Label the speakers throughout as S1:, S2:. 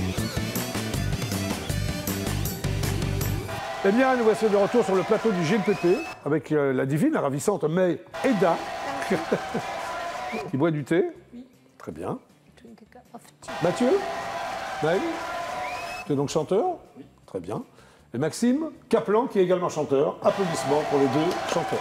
S1: Eh bien, nous voici de retour sur le plateau du GLPP avec la divine, la ravissante May Eda, qui boit du thé. Oui. Très bien. Mathieu, Maël, tu es donc chanteur. Oui. Très bien. Et Maxime Kaplan, qui est également chanteur. Applaudissements pour les deux chanteurs.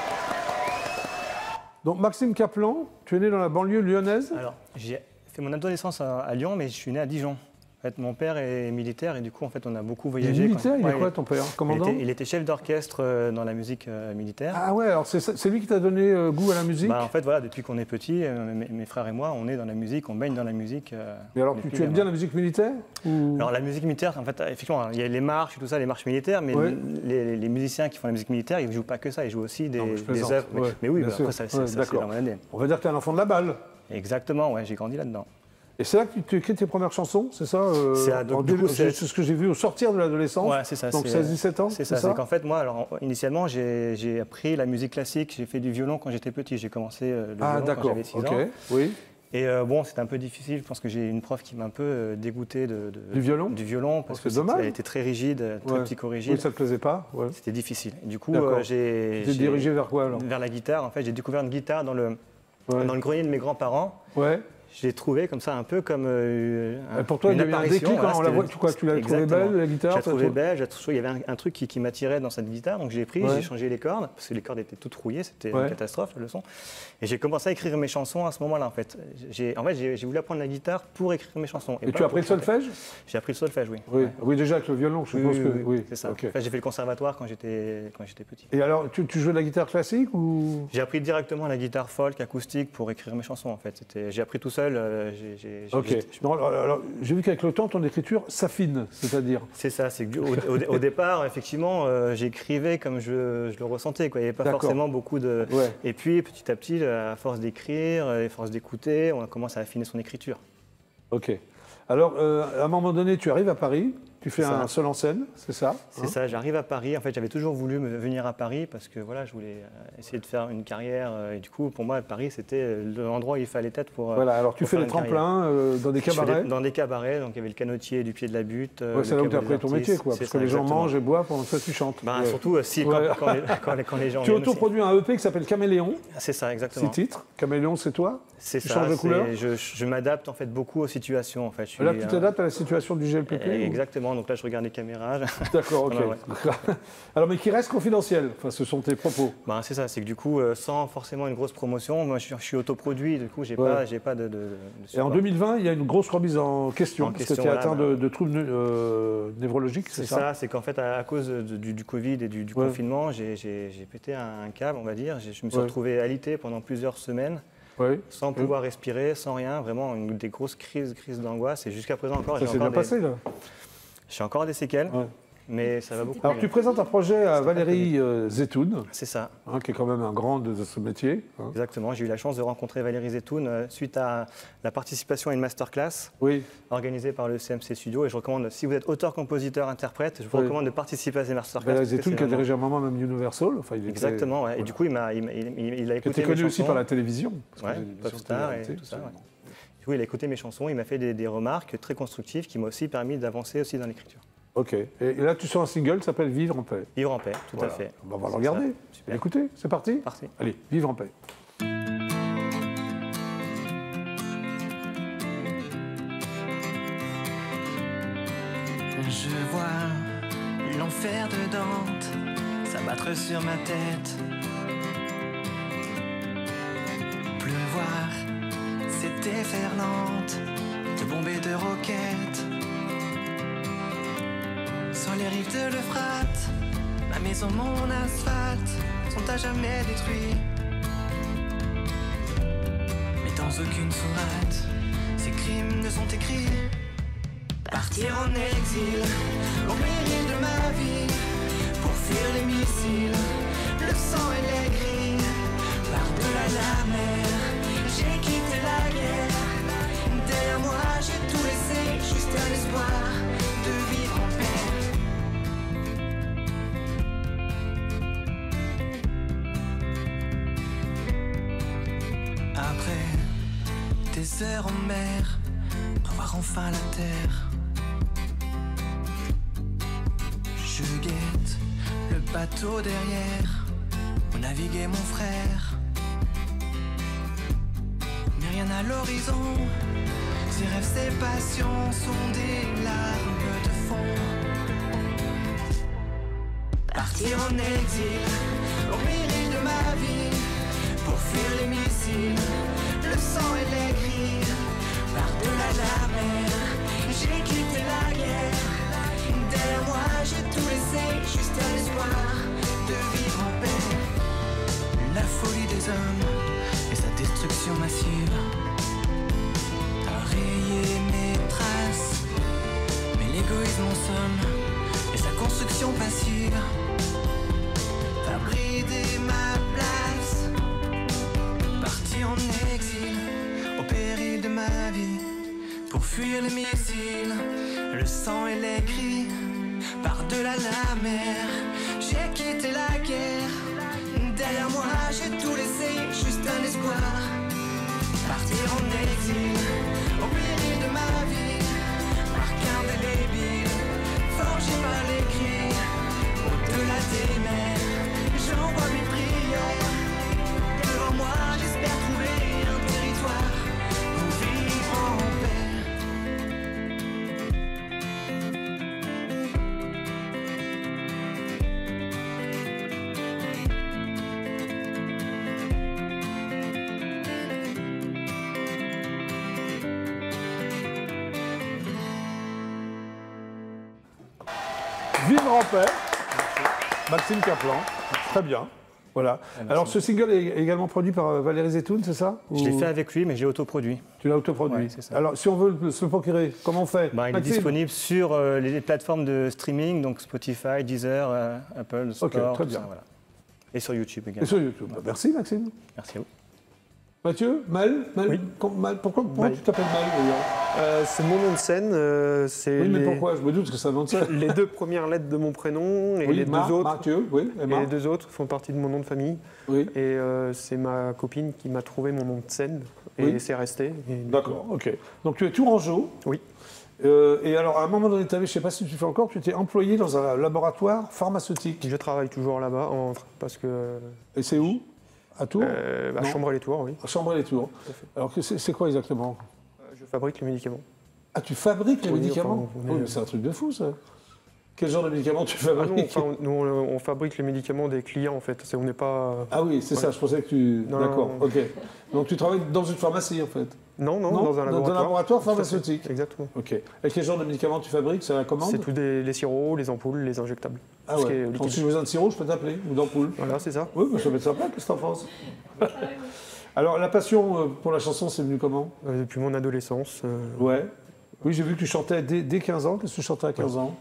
S1: Donc, Maxime Kaplan, tu es né dans la banlieue lyonnaise?
S2: Alors, j'ai fait mon adolescence à Lyon, mais je suis né à Dijon. En fait, mon père est militaire et du coup, en fait, on a beaucoup voyagé.
S1: Militaire, il est quoi ton père? Commandant?
S2: Il était chef d'orchestre dans la musique militaire.
S1: Ah ouais, alors c'est lui qui t'a donné goût à la musique?
S2: En fait, voilà, depuis qu'on est petit, mes frères et moi, on est dans la musique, on baigne dans la musique.
S1: Mais alors, tu aimes bien la musique militaire ou...
S2: Alors, la musique militaire, en fait, effectivement, il y a les marches et tout ça, les marches militaires, mais ouais. les musiciens qui font la musique militaire, ils ne jouent pas que ça, ils jouent aussi des œuvres.
S1: Ouais,
S2: mais oui,
S1: après,
S2: ça, c'est dans mon ADN.
S1: On va dire que tu es un enfant de la balle.
S2: Exactement, ouais, j'ai grandi là-dedans.
S1: Et c'est là que tu écris tes premières chansons, c'est ça? C'est ce que j'ai vu au sortir de l'adolescence.
S2: Ouais, c'est ça.
S1: Donc 16-17 ans.
S2: C'est ça. C'est qu'en fait, moi, alors, initialement, j'ai appris la musique classique. J'ai fait du violon quand j'étais petit. J'ai commencé le violon quand j'avais 6 ans.
S1: Oui.
S2: Et bon, c'était un peu difficile. Je pense que j'ai une prof qui m'a un peu dégoûté
S1: du violon.
S2: Du violon, parce que elle était très rigide, très psychorigide.
S1: Oui, ça te plaisait pas? Ouais.
S2: C'était difficile. Et du coup, j'ai
S1: dirigé vers quoi alors?
S2: Vers la guitare. En fait, j'ai découvert une guitare dans le grenier de mes grands-parents.
S1: Ouais.
S2: Je l'ai trouvé comme ça, un peu comme
S1: pour toi, il y a eu un déclic quand on la voit. Tu l'as trouvée belle, la guitare?
S2: Je l'ai trouvée belle. Il y avait un truc qui m'attirait dans cette guitare, donc je l'ai pris, j'ai changé les cordes, parce que les cordes étaient toutes rouillées, c'était une catastrophe, le son. Et j'ai commencé à écrire mes chansons à ce moment-là, en fait. J'ai voulu apprendre la guitare pour écrire mes chansons.
S1: Et tu as appris le solfège? J'ai
S2: appris le solfège, oui.
S1: Oui, déjà avec le violon, je suppose que...
S2: Oui, c'est ça. Okay. J'ai fait le conservatoire quand j'étais petit.
S1: Et alors, tu jouais de la guitare classique ou...
S2: J'ai appris directement la guitare folk, acoustique, pour écrire mes chansons, en fait. J'ai appris tout seul.
S1: Alors, j'ai vu qu'avec le temps, ton écriture s'affine, c'est-à-dire...
S2: C'est ça, c'est au départ, effectivement, j'écrivais comme je le ressentais, quoi. Il n'y avait pas forcément beaucoup de... Ouais. Et puis, petit à petit, à force d'écrire, à force d'écouter, on commence à affiner son écriture.
S1: Ok. Alors, à un moment donné, tu arrives à Paris, tu fais un seul en scène, c'est ça?
S2: C'est ça, j'arrive à Paris. En fait, j'avais toujours voulu venir à Paris parce que voilà, je voulais essayer de faire une carrière. Et du coup, pour moi, Paris, c'était l'endroit où il fallait être pour.
S1: Voilà, alors tu fais les tremplins dans des cabarets?
S2: Dans des cabarets, donc il y avait le Canotier du Pied de la Butte.
S1: C'est là où tu as appris ton métier, quoi. Parce que les gens mangent et boivent pendant que tu chantes.
S2: Surtout quand les gens.
S1: Tu autoproduis un EP qui s'appelle Caméléon.
S2: C'est ça, exactement.
S1: 6 titres. Caméléon, c'est toi?
S2: C'est ça.
S1: Tu changes de couleur?
S2: Je m'adapte en fait beaucoup aux situations. En fait.
S1: Là, tu t'adaptes à la situation du GLPP?
S2: Exactement. Donc là, je regarde les caméras.
S1: D'accord, ok. Alors, mais qui reste confidentiel, enfin, ce sont tes propos.
S2: C'est ça, c'est que du coup, sans forcément une grosse promotion, moi je suis autoproduit, du coup, j'ai pas de
S1: Et en 2020, il y a une grosse remise en question, parce que tu es atteint de troubles névrologiques, c'est ça? C'est ça,
S2: c'est qu'en fait, à cause du Covid et du confinement, j'ai pété un câble, on va dire. Je me suis retrouvé alité pendant plusieurs semaines. Sans pouvoir respirer, sans rien, vraiment des grosses crises d'angoisse. Et jusqu'à présent encore,
S1: ça s'est bien passé là?
S2: J'ai encore des séquelles, mais ça va beaucoup.
S1: Alors tu présentes un projet à Valérie Zetoun.
S2: C'est ça.
S1: Qui est quand même un grand de ce métier.
S2: Exactement, j'ai eu la chance de rencontrer Valérie Zetoun suite à la participation à une masterclass organisée par le CMC Studio. Et je recommande, si vous êtes auteur, compositeur, interprète, je vous recommande de participer à ces masterclass.
S1: Valérie Zetoun qui a dirigé un moment même Universal.
S2: Exactement, ouais. Et du coup il a écouté.
S1: Tu es connu aussi par la télévision.
S2: Popstar et tout ça. Du coup, il a écouté mes chansons, il m'a fait des remarques très constructives qui m'ont aussi permis d'avancer aussi dans l'écriture.
S1: Ok. Et là, tu sors un single qui s'appelle Vivre en paix.
S2: Vivre en paix, tout à fait.
S1: On va le regarder. Écoutez, c'est parti?
S2: Parti.
S1: Allez, Vivre en paix.
S3: Je vois l'enfer de Dante s'abattre sur ma tête. Pleuvoir, c'est déferlante de bombes et de roquettes. Sur les rives de l'Euphrate, ma maison, mon asphalte sont à jamais détruits. Mais dans aucune sourate, ces crimes ne sont écrits. Partir en exil, au péril de ma vie, pour fuir les missiles, le sang et les grilles. Par-delà la mer, j'ai quitté la guerre. Derrière moi, j'ai tout laissé, juste un espoir de vivre en paix. Après des heures en mer, revoir enfin la terre. je guette le bateau derrière où naviguait mon frère. Mais rien à l'horizon, ses rêves, ses passions sont des larmes de fond. Partir en exil, au péril de ma vie, pour fuir les missiles, le sang et les cris. Par-delà la mer, j'ai quitté la guerre. Derrière moi, j'ai tout laissé, juste un espoir de vivre en paix. La folie des hommes et sa destruction massive a rayé mes traces, mais l'égoïsme en somme et sa construction passive a bridé ma place. Parti en exil, au péril de ma vie, pour fuir les missiles, le sang et les cris. Par-delà la mer, j'ai quitté la guerre. Derrière moi, j'ai tout laissé, juste un espoir. Partir en exil, au péril de ma vie, marque indélébile, forgé par les cris. Au-delà des mers, j'envoie mes prières. Devant moi, j'espère trouver un territoire pour vivre en paix.
S1: Vivre en paix, Maxime Kaplan, très bien. Voilà. Alors ce single est également produit par Valérie Zetoun, c'est ça?
S2: Je l'ai fait avec lui, mais j'ai autoproduit.
S1: Tu l'as autoproduit,
S2: ouais, c'est ça.
S1: Alors si on veut se le procurer, comment on fait?
S2: Il est disponible sur les plateformes de streaming, donc Spotify, Deezer, Apple, Store,
S1: Ok, très bien.
S2: ça, voilà. Et sur YouTube également.
S1: Et sur YouTube. Merci Maxime.
S2: Merci à vous.
S1: Mathieu, Mal,
S4: Oui.
S1: Pourquoi tu t'appelles Mal d'ailleurs?
S4: C'est mon nom de scène.
S1: Oui, mais pourquoi? Je me doute que c'est un nom de scène.
S4: Les deux premières lettres de mon prénom et
S1: Oui,
S4: les deux autres.
S1: Mathieu, oui,
S4: Et les deux autres font partie de mon nom de famille.
S1: Oui.
S4: Et c'est ma copine qui m'a trouvé mon nom de scène. Et
S1: Oui.
S4: c'est resté.
S1: D'accord, ok. Donc tu es tourangeau.
S4: Oui.
S1: Et alors à un moment donné, je ne sais pas si tu fais encore, tu étais employé dans un laboratoire pharmaceutique.
S4: Je travaille toujours là-bas parce que.
S1: Et c'est où? À Tours?
S4: À
S1: Non.
S4: Chambray-les-Tours, oui.
S1: À Chambray-les-Tours.
S4: Tout à fait.
S1: Alors c'est quoi exactement?
S4: Je fabrique les médicaments.
S1: Ah, tu fabriques les
S4: Oui,
S1: médicaments?
S4: enfin,
S1: Oui, mais c'est un truc de fou ça. Quel genre de médicaments tu
S4: Ah non,
S1: fabriques?
S4: nous, on fabrique les médicaments des clients en fait. On n'est pas.
S1: Ah oui, c'est ça, je pensais que tu...
S4: Non,
S1: D'accord,
S4: non.
S1: ok. Donc tu travailles dans une pharmacie en fait?
S4: Non, dans un laboratoire.
S1: Dans un laboratoire pharmaceutique?
S4: Exactement.
S1: Ok. Et quel genre de médicaments tu fabriques? C'est à la commande?
S4: C'est tous les sirops, les ampoules, les injectables.
S1: Ah
S4: Tout ce qui
S1: ouais.
S4: est
S1: Donc
S4: liquide.
S1: si j'ai besoin de sirop, je peux t'appeler? Ou d'ampoule?
S4: Voilà, c'est ça.
S1: Oui, mais ça peut être sympa, qu'est-ce que t'en penses? Alors la passion pour la chanson, c'est venu comment?
S4: Depuis mon adolescence.
S1: Ouais. Oui, j'ai vu que tu chantais dès 15 ans. Qu'est-ce que tu chantais à 15 ans?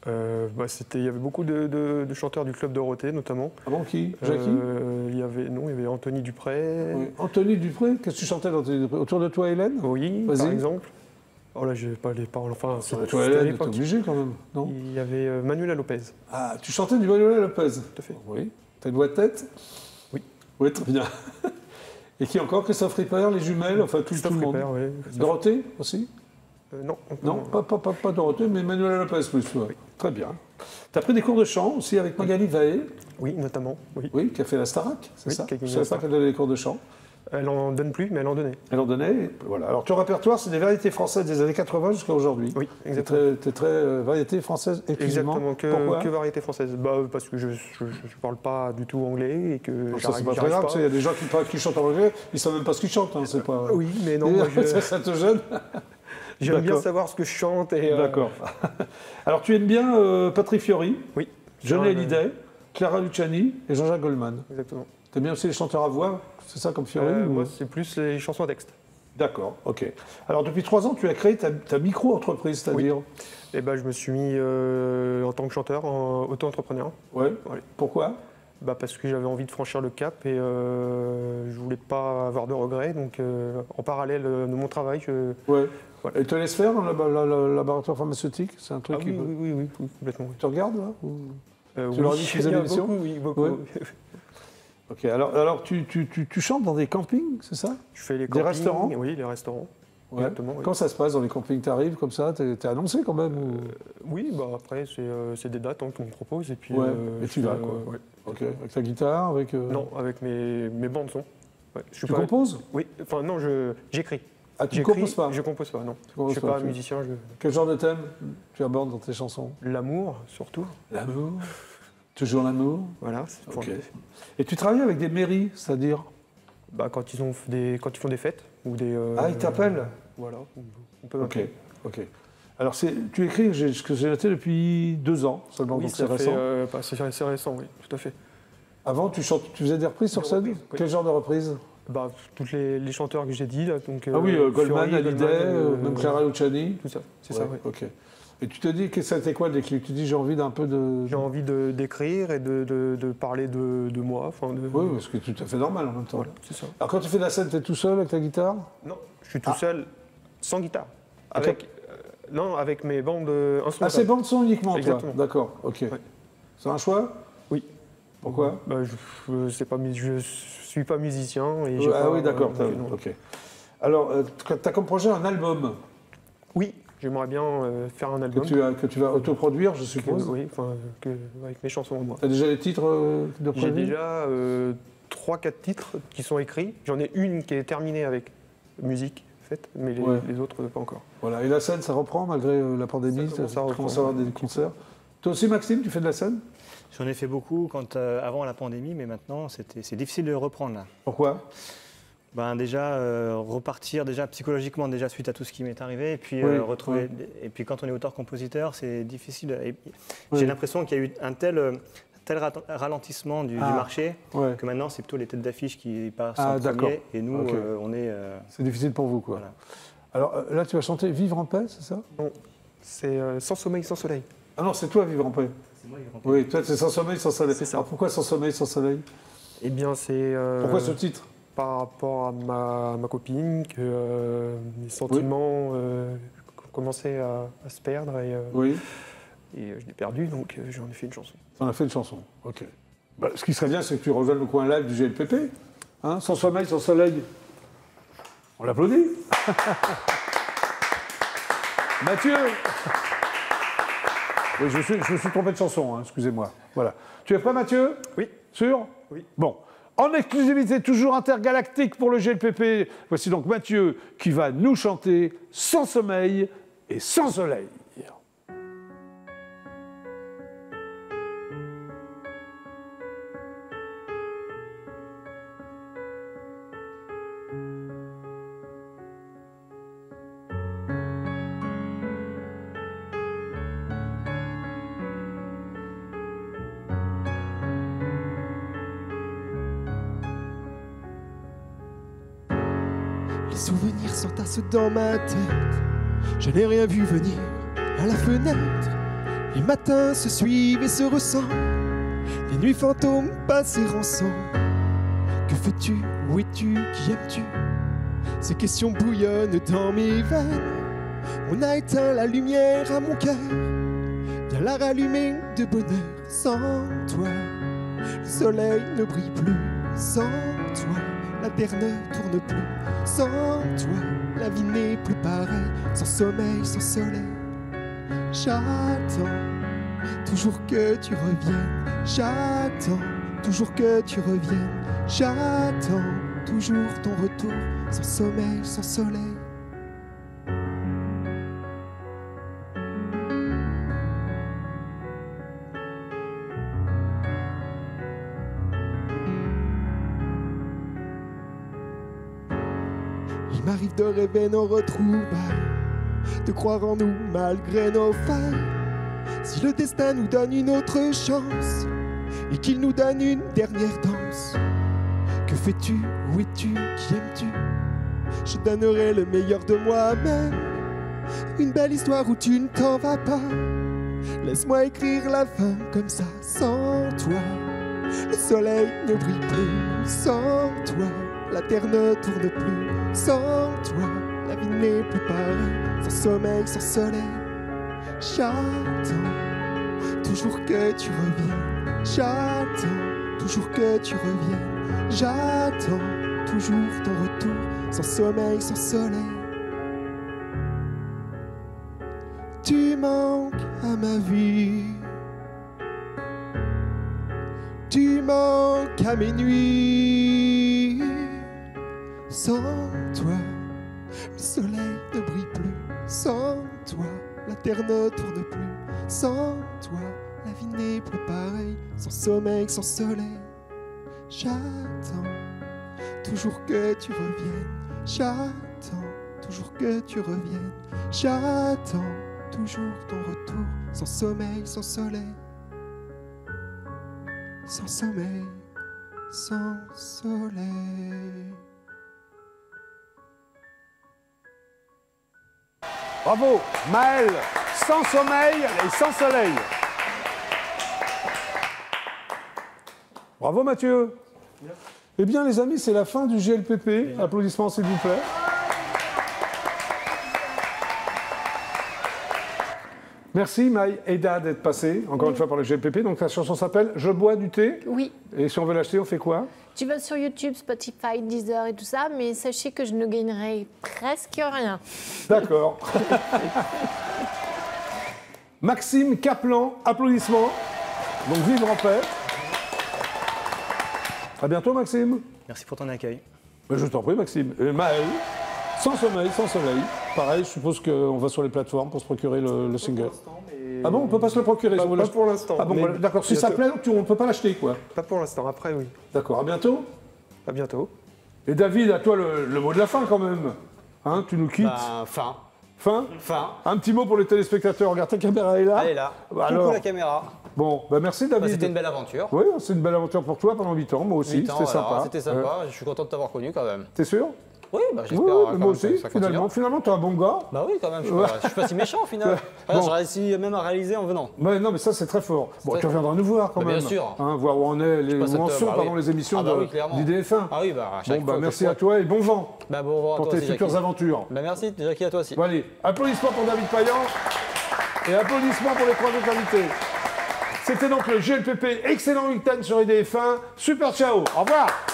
S4: Il y avait beaucoup de chanteurs du Club Dorothée, notamment.
S1: Ah bon, qui? Jackie?
S4: Il y avait Anthony Dupré.
S1: Oui. Anthony Dupré, qu'est-ce que tu chantais autour de toi, Hélène?
S4: Oui,
S1: Vas-y.
S4: par exemple. Oh là, j'ai pas les paroles. Enfin,
S1: Autour de
S4: c'était
S1: toi,
S4: à
S1: Hélène, t'es
S4: l'époque.
S1: obligé quand même, non?
S4: Il y avait Manuela Lopez.
S1: Ah, tu chantais du Manuela Lopez?
S4: Tout à fait.
S1: Oui. T'as une voix de tête?
S4: Oui.
S1: Oui, très bien. Et qui encore? Christophe Ripper, les jumelles, enfin tout le monde.
S4: Ripper, oui.
S1: Dorothée aussi?
S4: Non.
S1: Non, pas Dorothée, mais Manuela Lopez plus. Ouais. Oui. Très bien. Tu as pris des cours de chant aussi avec Magali Vahé?
S4: Oui, notamment. Oui.
S1: Oui, qui a fait la Starac, c'est
S4: Oui,
S1: ça?
S4: qui a
S1: Je
S4: gagné
S1: ne savais
S4: la
S1: pas
S4: Starac.
S1: qu'elle donnait des cours de chant.
S4: Elle en donne plus, mais elle en donnait.
S1: Elle en donnait, et voilà. Alors ton répertoire, c'est des variétés françaises des années 80 jusqu'à aujourd'hui.
S4: Oui,
S1: T'es
S4: exactement.
S1: très variété française exclusivement.
S4: Exactement,
S1: Pourquoi?
S4: que variété française. Parce que je parle pas du tout anglais et que
S1: Donc ça, c'est pas très
S4: j'arrive
S1: grave,
S4: pas.
S1: tu sais, il y a des gens qui chantent en anglais, ils savent même pas ce qu'ils chantent, hein, c'est pas...
S4: Oui, mais non, moi
S1: ça te gêne?
S4: j'aime bien
S1: D'accord.
S4: savoir ce que je chante. Et,
S1: D'accord. Alors tu aimes bien Patrick Fiori,
S4: Oui.
S1: Johnny Hallyday, Clara Luciani et Jean-Jacques Goldman.
S4: Exactement.
S1: T'aimes bien aussi les chanteurs à voix, c'est ça comme Fiori ou...
S4: Moi, c'est plus les chansons à texte.
S1: D'accord, ok. Alors depuis 3 ans, tu as créé ta micro-entreprise, c'est-à-dire?
S4: Et je me suis mis en tant que chanteur, auto-entrepreneur.
S1: Ouais.
S4: Ouais.
S1: Pourquoi?
S4: Parce que j'avais envie de franchir le cap et je voulais pas avoir de regrets. Donc en parallèle de mon travail,
S1: Ouais.
S4: Voilà.
S1: Et te laisse faire dans le laboratoire pharmaceutique? C'est un truc
S4: Ah
S1: qui...
S4: oui, complètement. Oui.
S1: Tu regardes là ou... Tu
S4: Oui,
S1: leur dis que tu faisais
S4: il y a
S1: l'émission?
S4: beaucoup, oui, beaucoup.
S1: Ouais. Ok, alors tu chantes dans des campings, c'est ça?
S4: Je fais les
S1: Des
S4: campings,
S1: restaurants?
S4: Oui, les restaurants.
S1: Ouais.
S4: Exactement.
S1: Quand ça se passe dans les campings, t'arrives comme ça, t'es annoncé quand même ou...
S4: Oui, bah après, c'est des dates qu'on me propose. Et puis,
S1: et tu vas, quoi.
S4: Ouais.
S1: Ok. Avec ta guitare, avec...
S4: Non, avec mes bandes son. Ouais.
S1: Tu composes?
S4: Oui, enfin non, j'écris.
S1: Ah, tu ne composes pas?
S4: Je compose pas, non. Je ne suis
S1: pas
S4: un musicien.
S1: Quel genre de thème tu abordes dans tes chansons?
S4: L'amour, surtout.
S1: L'amour? Toujours l'amour?
S4: Voilà.
S1: Ok. Et tu travailles avec des mairies, c'est-à-dire?
S4: Bah, quand ils font des fêtes ou des...
S1: Ah, ils t'appellent?
S4: Voilà, on peut m'appeler.
S1: Ok. Alors, tu écris, ce que j'ai noté depuis 2 ans seulement,
S4: oui,
S1: donc c'est récent.
S4: C'est assez récent, oui, tout à fait.
S1: Avant, tu faisais des reprises sur scène?
S4: Oui.
S1: Quel genre de reprises?
S4: Bah, tous les chanteurs que j'ai dit, là, donc...
S1: Ah oui, Goldman,
S4: Fiori,
S1: Hallyday, même Clara Luciani.
S4: Tout ça, c'est ça, oui.
S1: Ok. Et tu te dis, c'était quoi le déclic? Tu dis, j'ai envie d'un peu de...
S4: J'ai envie d'écrire et de parler de moi.
S1: Oui, ce qui est tout à fait normal en même temps.
S4: Voilà, c'est ça.
S1: Alors quand tu fais de la scène, tu es tout seul avec ta guitare?
S4: Non, je suis tout seul, sans guitare. Avec mes bandes instrumentales.
S1: Ah, c'est bandes son uniquement,
S4: exactement.
S1: Toi? D'accord, ok. Ouais. C'est un choix?
S4: Oui.
S1: Pourquoi?
S4: Bah, je suis pas musicien. Et
S1: oui, d'accord. Ok. Alors, tu as comme projet un album?
S4: Oui, j'aimerais bien faire un album.
S1: Que tu vas autoproduire, je suppose?
S4: Oui, avec mes chansons, moi.
S1: Tu as déjà les titres de prévu?
S4: J'ai déjà 3-4 titres qui sont écrits. J'en ai une qui est terminée avec musique faite, mais les autres, pas encore. Voilà.
S1: Et la scène, ça reprend malgré la pandémie? Ça commence à avoir des concerts? Toi aussi, Maxime, tu fais de la scène?
S2: J'en ai fait beaucoup avant la pandémie, mais maintenant, c'est difficile de reprendre. Là.
S1: Pourquoi?
S2: Repartir psychologiquement suite à tout ce qui m'est arrivé, et puis retrouver. Et puis quand on est auteur-compositeur, c'est difficile. J'ai l'impression qu'il y a eu un tel ralentissement du marché que maintenant c'est plutôt les têtes d'affiche qui passent en premier, et nous on est.
S1: C'est difficile pour vous, quoi. Voilà. Alors là, tu vas chanter Vivre en paix, c'est ça?
S4: Non, c'est Sans sommeil, sans soleil.
S1: Ah non, c'est toi Vivre en paix.
S2: C'est moi Vivre en paix.
S1: Oui, toi c'est Sans sommeil, sans soleil.
S4: C'est ça.
S1: Alors pourquoi Sans sommeil, sans soleil?
S4: Eh bien, c'est.
S1: Pourquoi ce titre?
S4: Par rapport à ma copine, que mes sentiments commençaient à se perdre et je l'ai perdu, donc j'en ai fait une chanson.
S1: On a fait une chanson, ok. Bah, ce qui serait bien, c'est que tu rejoignes le coin live du GLPP, hein, Sans sommeil, sans soleil. On l'applaudit. Mathieu. Oui, je me suis trompé de chanson, hein, excusez-moi. Voilà. Tu es prêt, Mathieu?
S4: Oui.
S1: Sûr?
S4: Oui.
S1: Bon. En exclusivité, toujours intergalactique pour le GLPP, voici donc Mathieu qui va nous chanter Sans sommeil et sans soleil.
S5: Les souvenirs s'entassent dans ma tête. Je n'ai rien vu venir à la fenêtre. Les matins se suivent et se ressemblent. Les nuits fantômes passent ensemble. Que fais-tu? Où es-tu? Qui aimes-tu? Ces questions bouillonnent dans mes veines. On a éteint la lumière à mon cœur. Viens la rallumer de bonheur. Sans toi, le soleil ne brille plus. Sans toi, la terre ne tourne plus. Sans toi, la vie n'est plus pareille. Sans sommeil, sans soleil. J'attends toujours que tu reviennes. J'attends toujours que tu reviennes. J'attends toujours ton retour. Sans sommeil, sans soleil. Il m'arrive de rêver nos retrouvailles, de croire en nous malgré nos failles. Si le destin nous donne une autre chance et qu'il nous donne une dernière danse, que fais-tu? Où es-tu? Qui aimes-tu? Je donnerai le meilleur de moi-même, une belle histoire où tu ne t'en vas pas. Laisse-moi écrire la fin comme ça. Sans toi, le soleil ne brille plus. Sans toi, la terre ne tourne plus. Sans toi, la vie n'est plus pareille. Sans sommeil, sans soleil. J'attends toujours que tu reviennes. J'attends toujours que tu reviennes. J'attends toujours ton retour. Sans sommeil, sans soleil. Tu manques à ma vie. Tu manques à mes nuits. Sans toi, le soleil ne brille plus. Sans toi, la terre ne tourne plus. Sans toi, la vie n'est plus pareille. Sans sommeil, sans soleil. J'attends toujours que tu reviennes. J'attends toujours que tu reviennes. J'attends toujours ton retour. Sans sommeil, sans soleil. Sans sommeil, sans soleil.
S1: Bravo, Maël, sans sommeil et sans soleil. Bravo Mathieu. Merci. Eh bien les amis, c'est la fin du GLPP. Applaudissements s'il vous plaît. Merci Maï Eda d'être passée encore une fois par le GLPP. Donc ta chanson s'appelle Je bois du thé.
S6: Oui.
S1: Et si on veut l'acheter, on fait quoi?
S6: Tu vas sur YouTube, Spotify, Deezer et tout ça, mais sachez que je ne gagnerai presque rien.
S1: D'accord. Maxime Kaplan, applaudissements. Donc vivre en paix. À bientôt Maxime.
S2: Merci pour ton accueil.
S1: Je t'en prie Maxime. Et Maël, sans sommeil, sans soleil. Pareil, je suppose qu'on va sur les plateformes pour se procurer le single. Ah bon, on peut pas se le procurer?
S4: Pas pour l'instant.
S1: Ah bon, d'accord. Si ça plaît, on peut pas l'acheter quoi?
S4: Pas pour l'instant, après oui.
S1: D'accord, à bientôt.
S4: À bientôt.
S1: Et David, à toi le mot de la fin quand même. Hein, tu nous quittes.
S7: Fin.
S1: Fin.
S7: Fin.
S1: Un petit mot pour les téléspectateurs. Regarde, ta caméra est là.
S7: Elle est là.
S1: Alors,
S7: coucou la caméra.
S1: Bon, bah merci David.
S7: C'était une belle aventure.
S1: Oui, c'est une belle aventure pour toi pendant 8 ans. Moi aussi, c'était sympa.
S7: C'était sympa. Je suis content de t'avoir connu quand même.
S1: T'es sûr?
S7: Oui, bah j'espère.
S1: Oui, moi aussi, finalement, t'es un bon gars.
S7: Bah oui, quand même, je suis pas si méchant au final. Bon. J'ai réussi même à réaliser en venant.
S1: Ouais, non, mais ça, c'est très fort. Bon, tu reviendras nous voir quand même.
S7: Bien sûr.
S1: Hein, voir où on est, où en sont les émissions d'IDF1.
S7: Ah oui, bah à chaque
S1: fois. Bon, bah merci à toi et bon vent.
S7: Bah bon vent à toi
S1: pour tes futures aventures.
S7: Bah merci, Jackie, à toi aussi.
S1: Bon, allez, applaudissements pour David Payan et applaudissements pour les 3 autres invités. C'était donc le GLPP, excellent week-end sur IDF1. Super, ciao, au revoir.